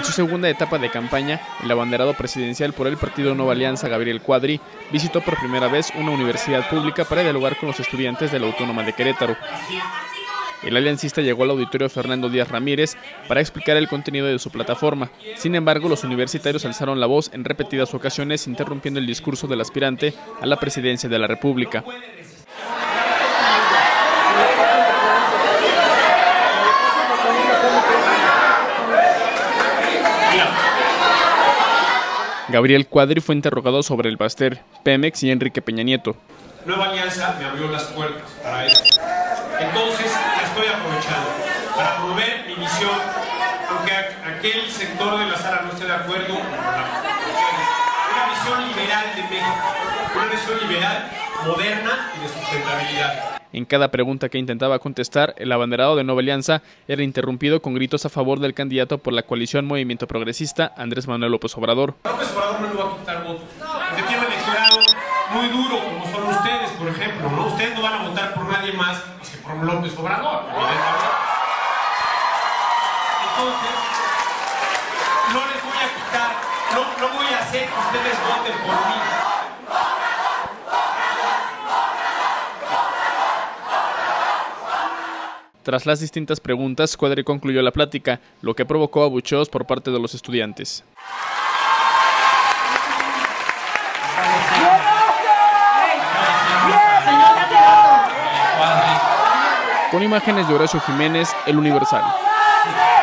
su segunda etapa de campaña, el abanderado presidencial por el partido Nueva Alianza, Gabriel Cuadri, visitó por primera vez una universidad pública para dialogar con los estudiantes de la Autónoma de Querétaro. El aliancista llegó al auditorio Fernando Díaz Ramírez para explicar el contenido de su plataforma. Sin embargo, los universitarios alzaron la voz en repetidas ocasiones, interrumpiendo el discurso del aspirante a la presidencia de la República. Gabriel Cuadri fue interrogado sobre el Baster, Pemex y Enrique Peña Nieto. Nueva Alianza me abrió las puertas para eso. Entonces la estoy aprovechando para promover mi misión, aunque aquel sector de la sala no esté de acuerdo con una visión liberal de México, una visión liberal, moderna y de sustentabilidad. En cada pregunta que intentaba contestar, el abanderado de Nueva Alianza era interrumpido con gritos a favor del candidato por la coalición Movimiento Progresista, Andrés Manuel López Obrador. López Obrador no le va a quitar votos. Porque tiene un electorado muy duro, como son ustedes, por ejemplo, ¿no? Ustedes no van a votar por nadie más que por López Obrador, evidentemente. Entonces, no les voy a quitar, no voy a hacer que ustedes voten por mí. Tras las distintas preguntas, Cuadri concluyó la plática, lo que provocó abucheos por parte de los estudiantes. Con imágenes de Horacio Jiménez, El Universal.